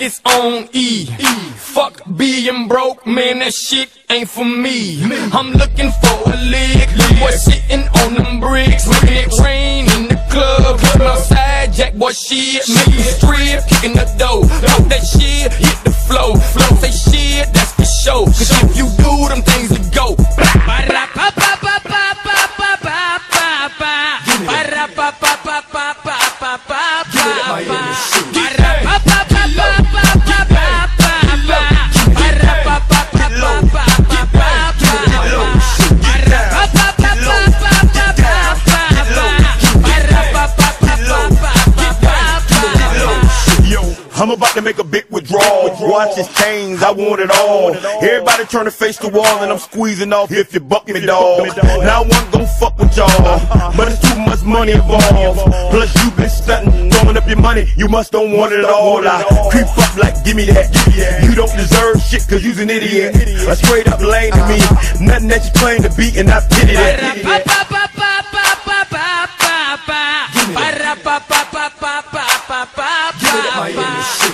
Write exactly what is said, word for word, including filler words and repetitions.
it's on E. Fuck being broke, man, that shit ain't for me. I'm looking for a lick, boy sitting on them bricks. When it rain in the club, come outside, jack boy shit, make me strip, kicking the dough. Talk that shit, hit the flow. Flow say shit, that's for show. Cause if you do them things to go. I'm about to make a big withdrawal. Watches, chains, I want it all. Everybody turn to face the wall and I'm squeezing off if you buck me, dog. Now I wasn't gon' fuck with y'all, but it's too much money involved. Plus you been stunting, throwing up your money, you must don't want it all. I creep up like give me that. You don't deserve shit cause you's an idiot. A straight up lame to me, nothing that you claim to be and I pity that. Give me that.